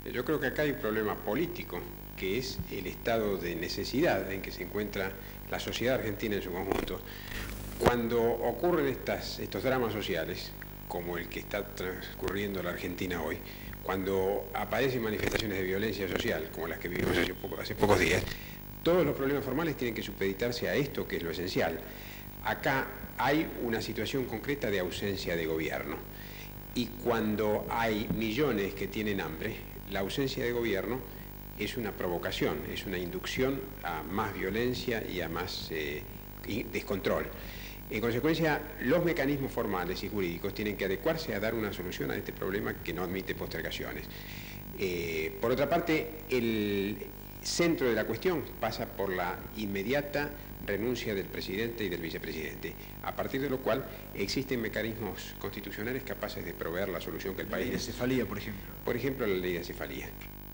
Yo creo que acá hay un problema político, que es el estado de necesidad en que se encuentra la sociedad argentina en su conjunto. Cuando ocurren estos dramas sociales, como el que está transcurriendo la Argentina hoy, cuando aparecen manifestaciones de violencia social, como las que vivimos hace pocos días, todos los problemas formales tienen que supeditarse a esto, que es lo esencial. Acá hay una situación concreta de ausencia de gobierno. Y cuando hay millones que tienen hambre, la ausencia de gobierno es una provocación, es una inducción a más violencia y a más descontrol. En consecuencia, los mecanismos formales y jurídicos tienen que adecuarse a dar una solución a este problema que no admite postergaciones. Por otra parte, el centro de la cuestión pasa por la inmediata renuncia del presidente y del vicepresidente, a partir de lo cual existen mecanismos constitucionales capaces de proveer la solución que el país necesita. La ley de acefalía, por ejemplo. Por ejemplo, la ley de acefalía.